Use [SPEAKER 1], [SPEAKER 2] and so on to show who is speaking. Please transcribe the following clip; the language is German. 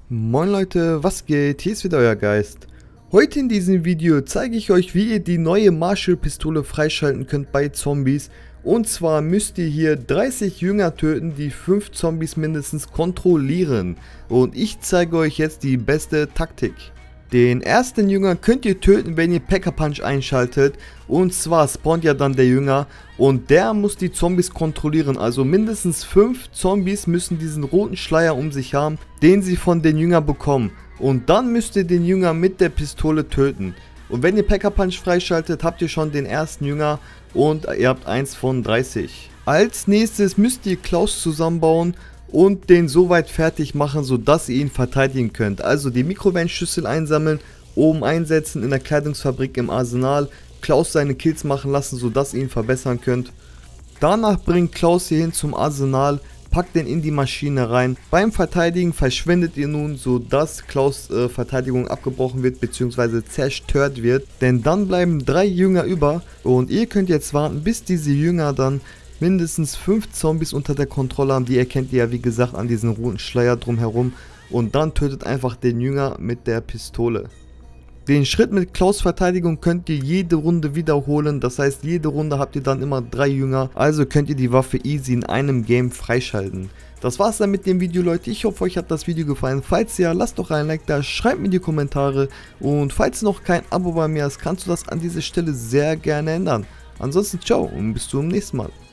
[SPEAKER 1] Moin Leute, was geht? Hier ist wieder euer Geist. Heute in diesem Video zeige ich euch, wie ihr die neue Marshall-Pistole freischalten könnt bei Zombies. Und zwar müsst ihr hier 30 Jünger töten, die 5 Zombies mindestens kontrollieren. Und ich zeige euch jetzt die beste Taktik. Den ersten Jünger könnt ihr töten, wenn ihr Pack-a-Punch einschaltet. Und zwar spawnt ja dann der Jünger und der muss die Zombies kontrollieren. Also mindestens 5 Zombies müssen diesen roten Schleier um sich haben, den sie von den Jünger bekommen. Und dann müsst ihr den Jünger mit der Pistole töten. Und wenn ihr Pack-a-Punch freischaltet, habt ihr schon den ersten Jünger und ihr habt 1 von 30. Als nächstes müsst ihr Klaus zusammenbauen und den so weit fertig machen, sodass ihr ihn verteidigen könnt. Also die Mikrowellenschüssel einsammeln, oben einsetzen in der Kleidungsfabrik im Arsenal, Klaus seine Kills machen lassen, sodass ihr ihn verbessern könnt. Danach bringt Klaus hier hin zum Arsenal, packt den in die Maschine rein. Beim Verteidigen verschwindet ihr nun, sodass Klaus Verteidigung abgebrochen wird bzw. zerstört wird. Denn dann bleiben 3 Jünger über und ihr könnt jetzt warten, bis diese Jünger dann mindestens 5 Zombies unter der Kontrolle haben. Die erkennt ihr ja wie gesagt an diesen roten Schleier drumherum. Und dann tötet einfach den Jünger mit der Pistole. Den Schritt mit Klaus Verteidigung könnt ihr jede Runde wiederholen. Das heißt, jede Runde habt ihr dann immer 3 Jünger. Also könnt ihr die Waffe easy in einem Game freischalten. Das war's dann mit dem Video, Leute. Ich hoffe, euch hat das Video gefallen. Falls ja, lasst doch ein Like da, schreibt mir in die Kommentare. Und falls noch kein Abo bei mir hast, kannst du das an dieser Stelle sehr gerne ändern. Ansonsten ciao und bis zum nächsten Mal.